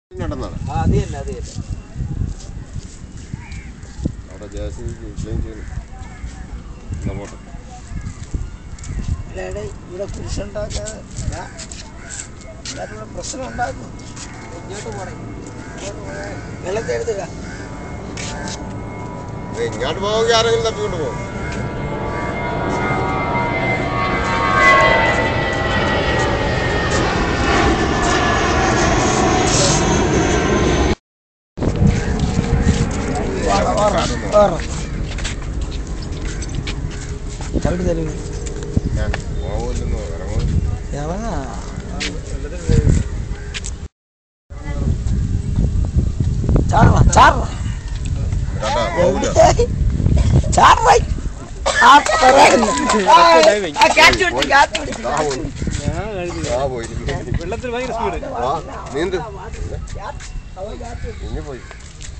ഇവിടെ കുരിശുണ്ടാക്കാതെ പ്രശ്നം ഉണ്ടാക്കും. വെള്ളത്തെ എടുത്തുക ഇങ്ങോട്ട് പോകുമെങ്കിൽ ആരെങ്കിലും തപ്പിക്കൊണ്ട് പോകും. ചവിട്ടി തരുക ഇറങ്ങാ ചാടണം ചാടണം ചാടായി വെള്ളത്തിൽ ഭയങ്കര സ്പീഡ് നീന്ത് ഇനി പോയി